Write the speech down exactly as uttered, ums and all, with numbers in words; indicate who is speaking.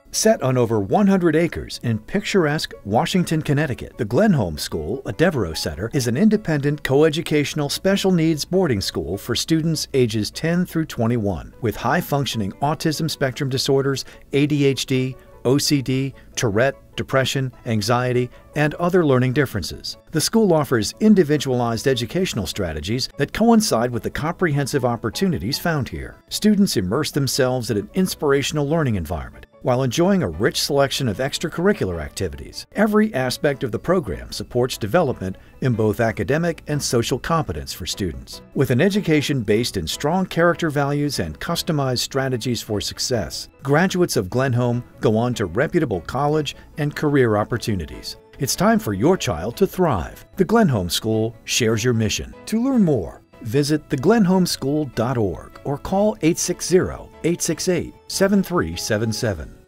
Speaker 1: Set on over one hundred acres in picturesque Washington, Connecticut, the Glenholme School, a Devereux Center, is an independent coeducational special needs boarding school for students ages ten through twenty-one with high-functioning autism spectrum disorders, A D H D, O C D, Tourette, depression, anxiety, and other learning differences. The school offers individualized educational strategies that coincide with the comprehensive opportunities found here. Students immerse themselves in an inspirational learning environment while enjoying a rich selection of extracurricular activities. Every aspect of the program supports development in both academic and social competence for students. With an education based in strong character values and customized strategies for success, graduates of Glenholme go on to reputable college and career opportunities. It's time for your child to thrive. The Glenholme School shares your mission. To learn more, visit the glenholme school dot org or call eight six zero, eight six eight, seven three seven seven.